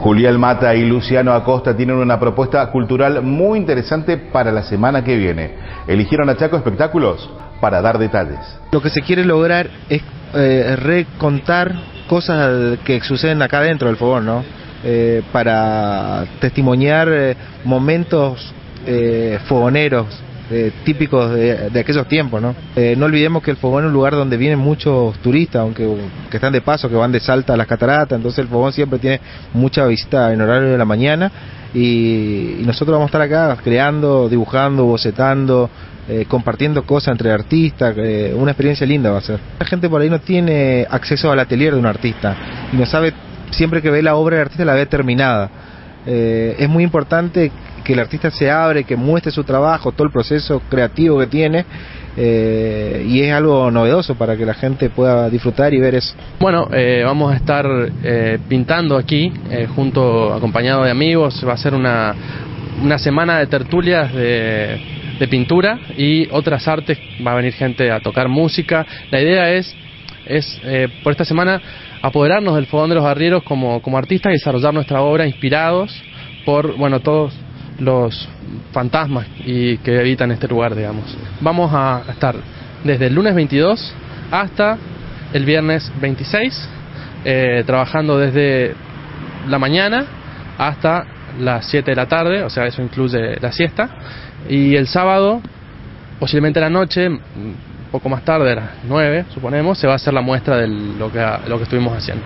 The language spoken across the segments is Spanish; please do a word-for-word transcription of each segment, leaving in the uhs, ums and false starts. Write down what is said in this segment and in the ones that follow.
Julián Mata y Luciano Acosta tienen una propuesta cultural muy interesante para la semana que viene. Eligieron a Chaco Espectáculos para dar detalles. Lo que se quiere lograr es eh, recontar cosas que suceden acá dentro del fogón, ¿no? Eh, para testimoniar eh, momentos eh, fogoneros eh, típicos de, de aquellos tiempos, ¿no? Eh, no olvidemos que el fogón es un lugar donde vienen muchos turistas, aunque que están de paso, que van de Salta a las cataratas, entonces el fogón siempre tiene mucha visita en horario de la mañana y, y nosotros vamos a estar acá creando, dibujando, bocetando, eh, compartiendo cosas entre artistas, eh, una experiencia linda va a ser. La gente por ahí no tiene acceso al atelier de un artista y no sabe, siempre que ve la obra del artista la ve terminada. Eh, es muy importante que el artista se abre, que muestre su trabajo, todo el proceso creativo que tiene, eh, y es algo novedoso para que la gente pueda disfrutar y ver eso. Bueno, eh, vamos a estar eh, pintando aquí, eh, junto, acompañado de amigos. Va a ser una, una semana de tertulias de, de pintura y otras artes. Va a venir gente a tocar música. La idea es, es eh, por esta semana, apoderarnos del fogón de los arrieros como, como artistas y desarrollar nuestra obra inspirados por, bueno, todos los fantasmas y que habitan este lugar, digamos. Vamos a estar desde el lunes veintidós hasta el viernes veintiséis, eh, trabajando desde la mañana hasta las siete de la tarde, o sea, eso incluye la siesta, y el sábado, posiblemente la noche, poco más tarde, a las nueve, suponemos, se va a hacer la muestra de lo que, lo que estuvimos haciendo.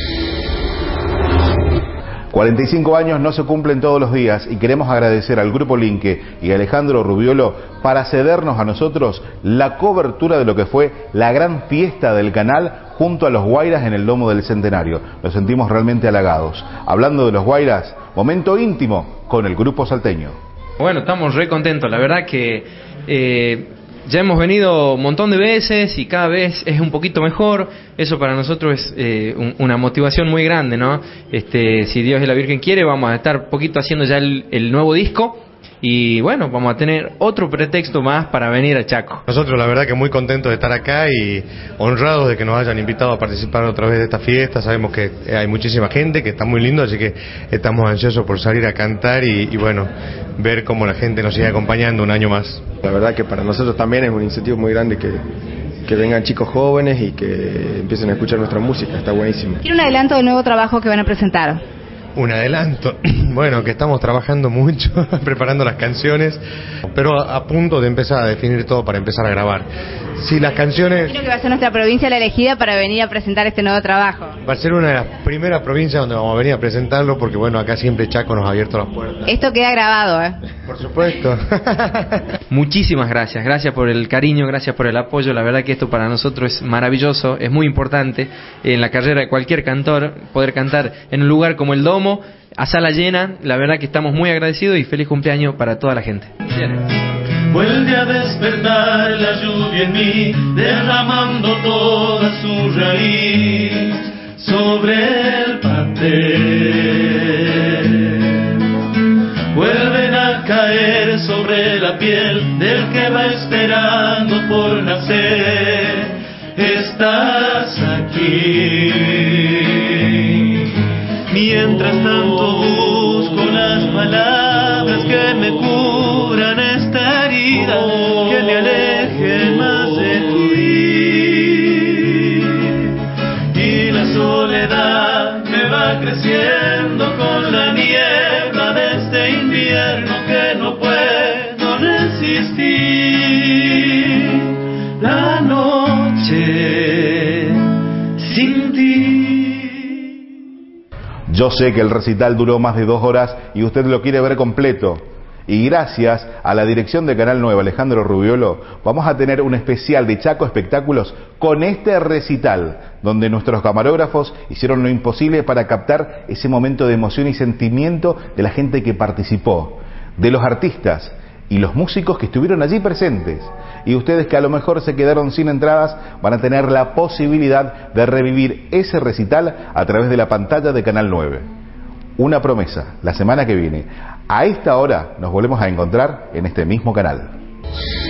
cuarenta y cinco años no se cumplen todos los días y queremos agradecer al Grupo Linke y a Alejandro Rubiolo para cedernos a nosotros la cobertura de lo que fue la gran fiesta del canal junto a los Guairas en el Domo del Centenario. Nos sentimos realmente halagados. Hablando de los Guairas, momento íntimo con el grupo salteño. Bueno, estamos re contentos, la verdad que eh, ya hemos venido un montón de veces y cada vez es un poquito mejor. Eso para nosotros es eh, un, una motivación muy grande, ¿no? Este, si Dios y la Virgen quiere, vamos a estar poquito haciendo ya el, el nuevo disco. Y bueno, vamos a tener otro pretexto más para venir a Chaco. Nosotros la verdad que muy contentos de estar acá y honrados de que nos hayan invitado a participar otra vez de esta fiesta. Sabemos que hay muchísima gente, que está muy lindo, así que estamos ansiosos por salir a cantar y, y bueno, ver cómo la gente nos sigue acompañando un año más. La verdad que para nosotros también es un incentivo muy grande que, que vengan chicos jóvenes y que empiecen a escuchar nuestra música, está buenísimo. Quiero un adelanto del nuevo trabajo que van a presentar. Un adelanto, bueno, que estamos trabajando mucho, preparando las canciones, pero a, a punto de empezar a definir todo para empezar a grabar. Si las canciones... Creo que va a ser nuestra provincia la elegida para venir a presentar este nuevo trabajo. Va a ser una de las primeras provincias donde vamos a venir a presentarlo, porque bueno, acá siempre Chaco nos ha abierto las puertas. Esto queda grabado, ¿eh? Por supuesto. Muchísimas gracias, gracias por el cariño, gracias por el apoyo. La verdad que esto para nosotros es maravilloso, es muy importante en la carrera de cualquier cantor, poder cantar en un lugar como el Domo, a sala llena. La verdad que estamos muy agradecidos y feliz cumpleaños para toda la gente. Vuelve a despertar la lluvia en mí, derramando toda su raíz sobre el papel. Vuelven a caer sobre la piel del que va esperando por nacer. Estás aquí. Mientras tanto busco las palabras que me curan esta herida, que me alejen más de ti. Y la soledad me va creciendo con la niebla de este invierno que no puedo resistir. La noche sin ti. Yo sé que el recital duró más de dos horas y usted lo quiere ver completo. Y gracias a la dirección de Canal nueve, Alejandro Rubiolo, vamos a tener un especial de Chaco Espectáculos con este recital, donde nuestros camarógrafos hicieron lo imposible para captar ese momento de emoción y sentimiento de la gente que participó, de los artistas y los músicos que estuvieron allí presentes. Y ustedes que a lo mejor se quedaron sin entradas van a tener la posibilidad de revivir ese recital a través de la pantalla de Canal nueve. Una promesa, la semana que viene, a esta hora nos volvemos a encontrar en este mismo canal.